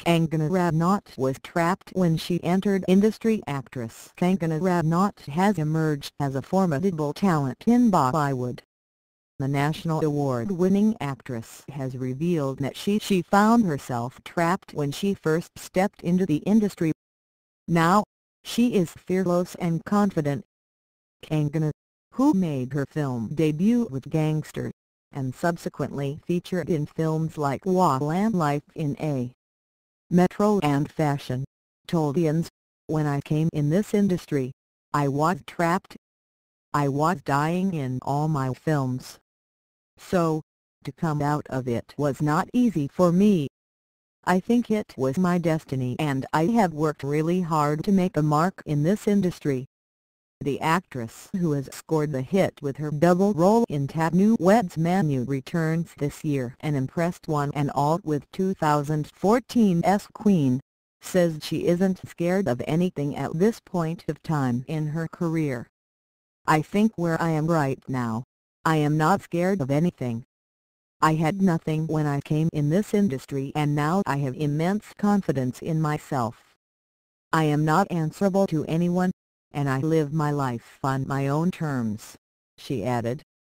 Kangana Ranaut was trapped when she entered industry. Actress Kangana Ranaut has emerged as a formidable talent in Bollywood. The national award-winning actress has revealed that she found herself trapped when she first stepped into the industry. Now, she is fearless and confident. Kangana, who made her film debut with Gangster, and subsequently featured in films like Woh Lamhe Life in a Metro and Fashion, told Ians, "When I came in this industry, I was trapped. I was dying in all my films. So, to come out of it was not easy for me. I think it was my destiny and I have worked really hard to make a mark in this industry." The actress, who has scored the hit with her double role in Tanu Weds Manu Returns this year and impressed one and all with 2014's Queen, says she isn't scared of anything at this point of time in her career. "I think where I am right now, I am not scared of anything. I had nothing when I came in this industry and now I have immense confidence in myself. I am not answerable to anyone, and I live my life on my own terms," she added.